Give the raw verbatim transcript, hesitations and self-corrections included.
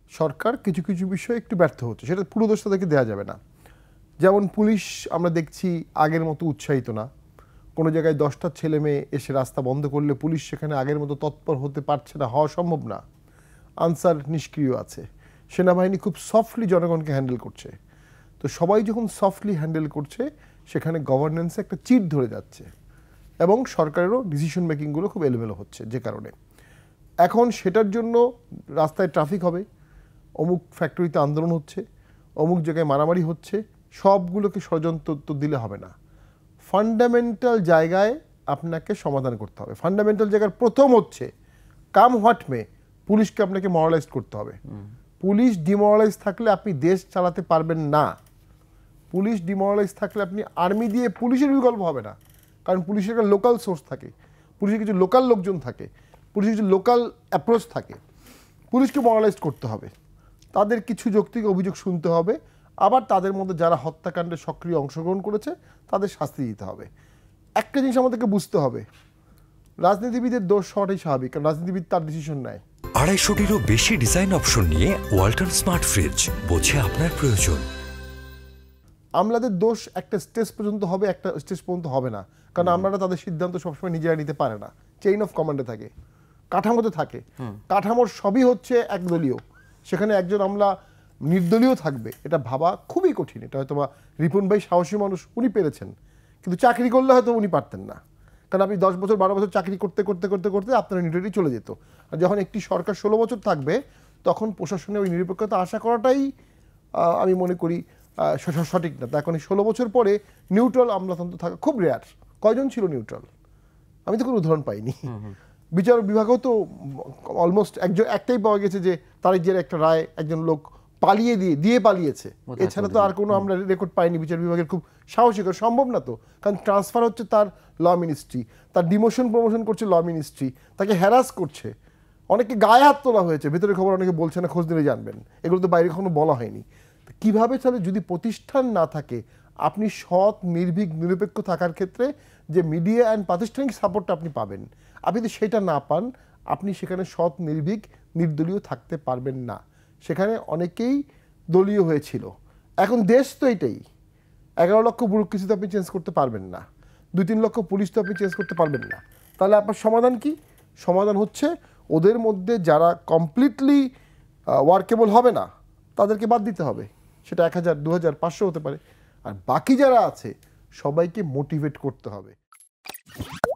সরকার কিছু কিছু বিষয়ে একটু ব্যর্থ হচ্ছে, সেটা পুরো দোষ তাদেরকে দেওয়া যাবে না। যেমন পুলিশ আমরা দেখছি আগের মতো উৎসাহিত না। কোনো জায়গায় দশটা ছেলে মেয়ে এসে রাস্তা বন্ধ করলে পুলিশ সেখানে আগের মতো তৎপর হতে পারছে না, হওয়া সম্ভব না। আনসার নিষ্ক্রিয় আছে। সেনাবাহিনী খুব সফটলি জনগণকে হ্যান্ডেল করছে। তো সবাই যখন সফটলি হ্যান্ডেল করছে সেখানে গভর্নেন্সে একটা চিট ধরে যাচ্ছে এবং সরকারেরও ডিসিশন মেকিংগুলো খুব এলোমেলো হচ্ছে। যে কারণে এখন সেটার জন্য রাস্তায় ট্রাফিক হবে, অমুক ফ্যাক্টরিতে আন্দোলন হচ্ছে, অমুক জায়গায় মারামারি হচ্ছে, সবগুলোকে ষড়যন্ত্র দিলে হবে না। ফান্ডামেন্টাল জায়গায় আপনাকে সমাধান করতে হবে। ফান্ডামেন্টাল জায়গার প্রথম হচ্ছে কাম হোয়াট মে, পুলিশকে আপনাকে মরালাইজ করতে হবে। পুলিশ ডিমোরালাইজ থাকলে আপনি দেশ চালাতে পারবেন না। পুলিশ ডিমোরালাইজ থাকলে আপনি আর্মি দিয়ে পুলিশের বিকল্প হবে না, কারণ পুলিশের একটা লোকাল সোর্স থাকে, পুলিশের কিছু লোকাল লোকজন থাকে, পুলিশের কিছু লোকাল অ্যাপ্রোচ থাকে। পুলিশকে মরালাইজ করতে হবে, তাদের কিছু যৌক্তিক অভিযোগ শুনতে হবে, আবার তাদের মধ্যে যারা হত্যাকাণ্ডে সক্রিয় অংশগ্রহণ করেছে তাদের শাস্তি দিতে হবে। একটা জিনিস আমাদেরকে বুঝতে হবে, রাজনীতিবিদের দোষ হওয়াটাই স্বাভাবিক, কারণ রাজনীতিবিদ তার ডিসিশন নেয়। আড়াইশোটিরও বেশি ডিজাইন অপশন নিয়ে ওয়ালটন স্মার্ট ফ্রিজ, বোঝে আপনার প্রয়োজন। আমলাদের দোষ একটা স্টেজ পর্যন্ত হবে, একটা স্টেজ পর্যন্ত হবে না, কারণ আমলারা তাদের সিদ্ধান্ত সবসময় নিজেরা নিতে পারে না। চেইন অফ কমান্ডে থাকে, কাঠামোতে থাকে। কাঠামোর সবই হচ্ছে একদলীয়, সেখানে একজন আমলা নির্দলীয় থাকবে এটা ভাবা খুবই কঠিন। এটা হয়তো বা রিপুন ভাই সাহসী মানুষ, উনি পেরেছেন, কিন্তু চাকরি করলে হয়তো উনি পারতেন না, কারণ আপনি দশ বছর বারো বছর চাকরি করতে করতে করতে করতে আপনার নিউট্রালিটি চলে যেত। আর যখন একটি সরকার ষোলো বছর থাকবে তখন প্রশাসনে ওই নিরপেক্ষতা আশা করাটাই আমি মনে করি সঠিক না। এখন এই ষোলো বছর পরে নিউট্রাল আমলাতন্ত্র থাকা খুব রেয়ার। কয়জন ছিল নিউট্রাল? আমি তো কোনো উদাহরণ পাইনি। বিচার বিভাগেও তো অলমোস্ট একজন একটাই পাওয়া গেছে যে তারিখের একটা রায় একজন লোক পালিয়ে দিয়ে দিয়ে পালিয়েছে, এছাড়া তো আর কোনো আমরা রেকর্ড পাইনি। বিচার বিভাগের খুব সাহসী, সম্ভব না তো, কারণ ট্রান্সফার হচ্ছে তার ল মিনিস্ট্রি, তার ডিমোশন প্রমোশন করছে ল মিনিস্ট্রি, তাকে হ্যারাস করছে, অনেকে গায়ে হাত তোলা হয়েছে, ভেতরের খবর অনেকে বলছে না, খোঁজ নিলে জানবেন, এগুলো তো বাইরে কখনো বলা হয়নি। কিভাবে চলে যদি প্রতিষ্ঠান না থাকে, আপনি সৎ নির্ভীক নিরপেক্ষ থাকার ক্ষেত্রে যে মিডিয়া অ্যান্ড প্রাতিষ্ঠানিক সাপোর্টটা আপনি পাবেন, আপনি যদি সেটা না পান আপনি সেখানে সৎ নির্ভীক নির্দলীয় থাকতে পারবেন না। সেখানে অনেকেই দলীয় হয়েছিল। এখন দেশ তো এটাই, এগারো লক্ষ ব্যুরোক্রেসি তো আপনি চেঞ্জ করতে পারবেন না, দুই তিন লক্ষ পুলিশ তো আপনি চেঞ্জ করতে পারবেন না। তাহলে আপনার সমাধান কি? সমাধান হচ্ছে ওদের মধ্যে যারা কমপ্লিটলি ওয়ার্কেবল হবে না তাদেরকে বাদ দিতে হবে। সেটা এক হাজার দু হাজার পাঁচশো হতে পারে, আর বাকি যারা আছে সবাইকে মোটিভেট করতে হবে।